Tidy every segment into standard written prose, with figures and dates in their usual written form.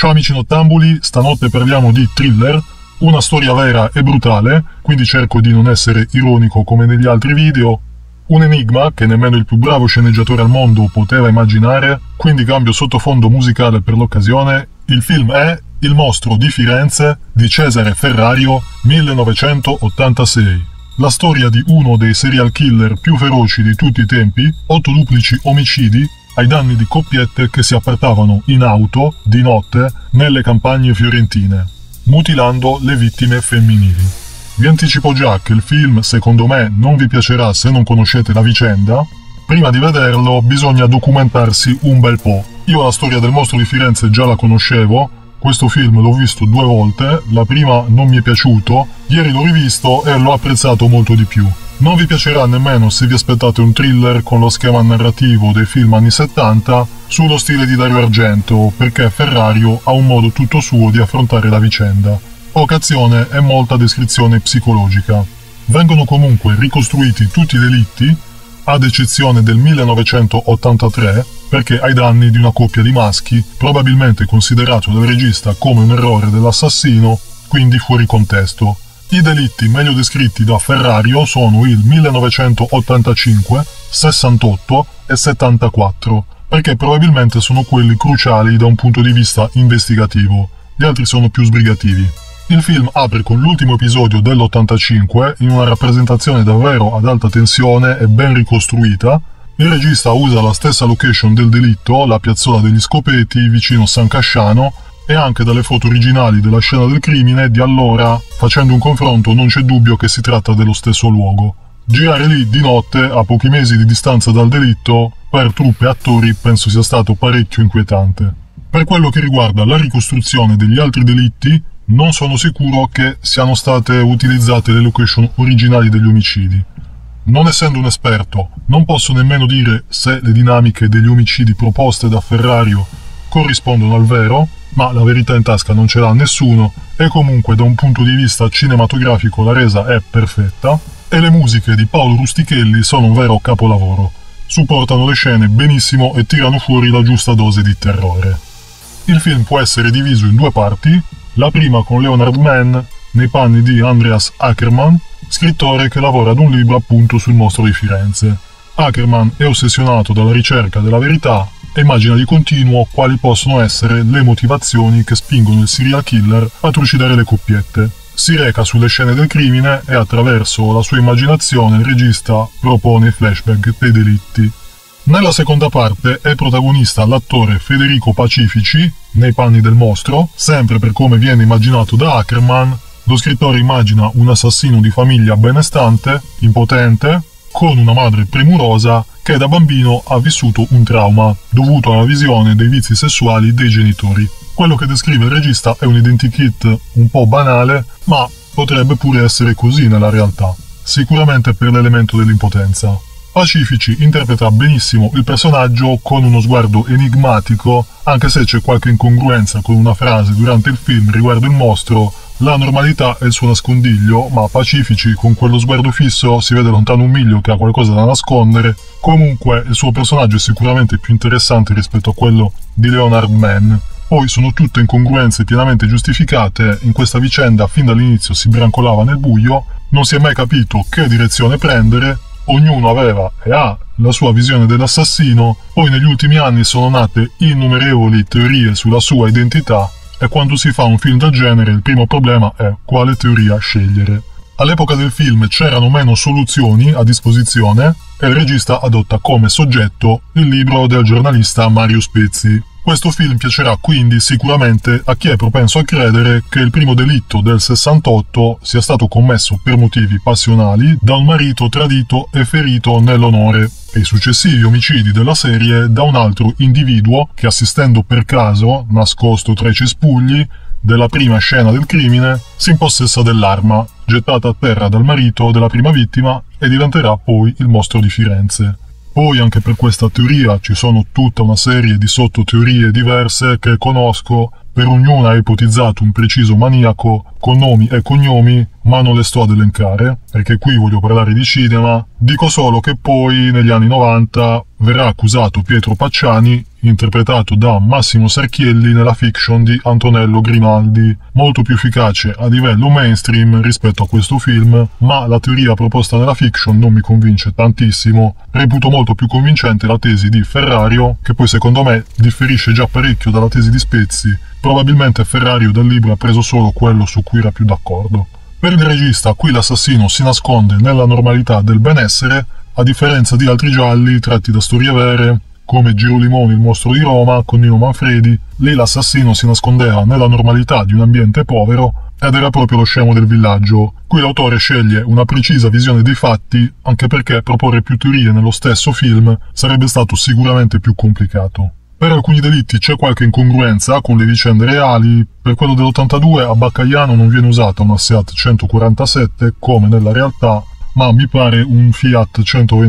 Ciao amici nottambuli, stanotte parliamo di Thriller, una storia vera e brutale, quindi cerco di non essere ironico come negli altri video. Un enigma che nemmeno il più bravo sceneggiatore al mondo poteva immaginare, quindi cambio sottofondo musicale per l'occasione. Il film è Il mostro di Firenze di Cesare Ferrario, 1986. La storia di uno dei serial killer più feroci di tutti i tempi, 8 duplici omicidi ai danni di coppiette che si appartavano in auto, di notte, nelle campagne fiorentine, mutilando le vittime femminili. Vi anticipo già che il film, secondo me, non vi piacerà se non conoscete la vicenda. Prima di vederlo bisogna documentarsi un bel po'. Io la storia del mostro di Firenze già la conoscevo, questo film l'ho visto 2 volte, la prima non mi è piaciuto, ieri l'ho rivisto e l'ho apprezzato molto di più. Non vi piacerà nemmeno se vi aspettate un thriller con lo schema narrativo dei film anni 70 sullo stile di Dario Argento, perché Ferrario ha un modo tutto suo di affrontare la vicenda. Poca azione e molta descrizione psicologica. Vengono comunque ricostruiti tutti i delitti, ad eccezione del 1983, perché ai danni di una coppia di maschi, probabilmente considerato dal regista come un errore dell'assassino, quindi fuori contesto. I delitti meglio descritti da Ferrario sono il 1985, 68 e 74, perché probabilmente sono quelli cruciali da un punto di vista investigativo, gli altri sono più sbrigativi. Il film apre con l'ultimo episodio dell'85 in una rappresentazione davvero ad alta tensione e ben ricostruita. Il regista usa la stessa location del delitto, la piazzola degli Scopeti vicino San Casciano, e anche dalle foto originali della scena del crimine di allora, facendo un confronto non c'è dubbio che si tratta dello stesso luogo. Girare lì di notte, a pochi mesi di distanza dal delitto, per truppe e attori penso sia stato parecchio inquietante. Per quello che riguarda la ricostruzione degli altri delitti, non sono sicuro che siano state utilizzate le location originali degli omicidi. Non essendo un esperto, non posso nemmeno dire se le dinamiche degli omicidi proposte da Ferrario corrispondono al vero, ma la verità in tasca non ce l'ha nessuno e comunque da un punto di vista cinematografico la resa è perfetta e le musiche di Paolo Rustichelli sono un vero capolavoro. Supportano le scene benissimo e tirano fuori la giusta dose di terrore. Il film può essere diviso in 2 parti, la prima con Leonard Mann nei panni di Andreas Ackerman, scrittore che lavora ad un libro appunto sul mostro di Firenze. Ackerman è ossessionato dalla ricerca della verità e immagina di continuo quali possono essere le motivazioni che spingono il serial killer a trucidare le coppiette. Si reca sulle scene del crimine e attraverso la sua immaginazione il regista propone i flashback dei delitti. Nella seconda parte è protagonista l'attore Federico Pacifici, nei panni del mostro, sempre per come viene immaginato da Ackerman. Lo scrittore immagina un assassino di famiglia benestante, impotente, con una madre premurosa che da bambino ha vissuto un trauma dovuto alla visione dei vizi sessuali dei genitori. Quello che descrive il regista è un identikit un po' banale, ma potrebbe pure essere così nella realtà, sicuramente per l'elemento dell'impotenza. Pacifici interpreta benissimo il personaggio con uno sguardo enigmatico, anche se c'è qualche incongruenza con una frase durante il film riguardo il mostro. La normalità è il suo nascondiglio, ma Pacifici con quello sguardo fisso si vede lontano un miglio che ha qualcosa da nascondere. Comunque il suo personaggio è sicuramente più interessante rispetto a quello di Leonard Mann. Poi sono tutte incongruenze pienamente giustificate, in questa vicenda fin dall'inizio si brancolava nel buio, non si è mai capito che direzione prendere, ognuno aveva e ha la sua visione dell'assassino, poi negli ultimi anni sono nate innumerevoli teorie sulla sua identità e quando si fa un film del genere il primo problema è quale teoria scegliere. All'epoca del film c'erano meno soluzioni a disposizione e il regista adotta come soggetto il libro del giornalista Mario Spezzi. Questo film piacerà quindi sicuramente a chi è propenso a credere che il primo delitto del 68 sia stato commesso per motivi passionali da un marito tradito e ferito nell'onore e i successivi omicidi della serie da un altro individuo che, assistendo per caso, nascosto tra i cespugli della prima scena del crimine, si impossessa dell'arma gettata a terra dal marito della prima vittima e diventerà poi il mostro di Firenze. Poi anche per questa teoria ci sono tutta una serie di sottoteorie diverse che conosco, Per ognuna ha ipotizzato un preciso maniaco con nomi e cognomi, ma non le sto ad elencare, perché qui voglio parlare di cinema. Dico solo che poi, negli anni 90, verrà accusato Pietro Pacciani, interpretato da Massimo Sarchielli nella fiction di Antonello Grimaldi, molto più efficace a livello mainstream rispetto a questo film, ma la teoria proposta nella fiction non mi convince tantissimo. Reputo molto più convincente la tesi di Ferrario, che poi secondo me differisce già parecchio dalla tesi di Spezzi. Probabilmente Ferrario dal libro ha preso solo quello su cui era più d'accordo. Per il regista, qui l'assassino si nasconde nella normalità del benessere, a differenza di altri gialli tratti da storie vere, come Girolimoni, il mostro di Roma, con Nino Manfredi. Lì l'assassino si nascondeva nella normalità di un ambiente povero ed era proprio lo scemo del villaggio. Qui l'autore sceglie una precisa visione dei fatti, anche perché proporre più teorie nello stesso film sarebbe stato sicuramente più complicato. Per alcuni delitti c'è qualche incongruenza con le vicende reali. Per quello dell'82 a Baccagliano non viene usata una Seat 147 come nella realtà, ma mi pare un Fiat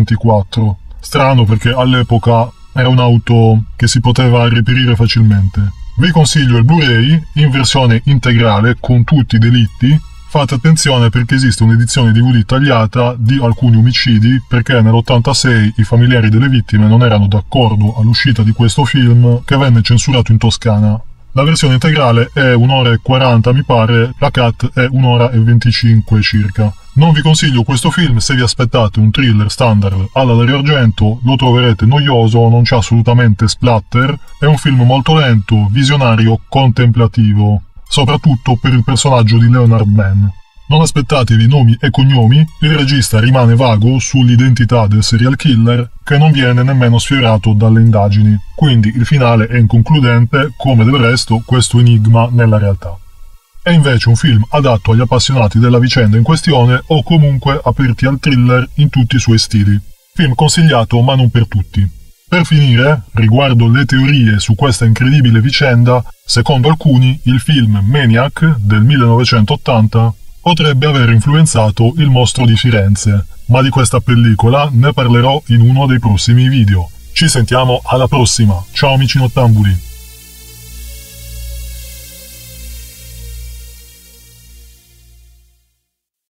124. Strano, perché all'epoca era un'auto che si poteva reperire facilmente. Vi consiglio il Blu-ray in versione integrale con tutti i delitti. Fate attenzione perché esiste un'edizione DVD tagliata di alcuni omicidi, perché nell'86 i familiari delle vittime non erano d'accordo all'uscita di questo film, che venne censurato in Toscana. La versione integrale è 1 ora e 40 mi pare, la cut è 1 ora e 25 circa. Non vi consiglio questo film se vi aspettate un thriller standard alla Dario Argento, lo troverete noioso, non c'è assolutamente splatter, è un film molto lento, visionario, contemplativo, soprattutto per il personaggio di Leonard Mann. Non aspettatevi nomi e cognomi, il regista rimane vago sull'identità del serial killer, che non viene nemmeno sfiorato dalle indagini, quindi il finale è inconcludente, come del resto questo enigma nella realtà. È invece un film adatto agli appassionati della vicenda in questione o comunque aperti al thriller in tutti i suoi stili. Film consigliato ma non per tutti. Per finire, riguardo le teorie su questa incredibile vicenda, secondo alcuni il film Maniac del 1980 potrebbe aver influenzato Il mostro di Firenze, ma di questa pellicola ne parlerò in uno dei prossimi video. Ci sentiamo alla prossima, ciao amici nottambuli!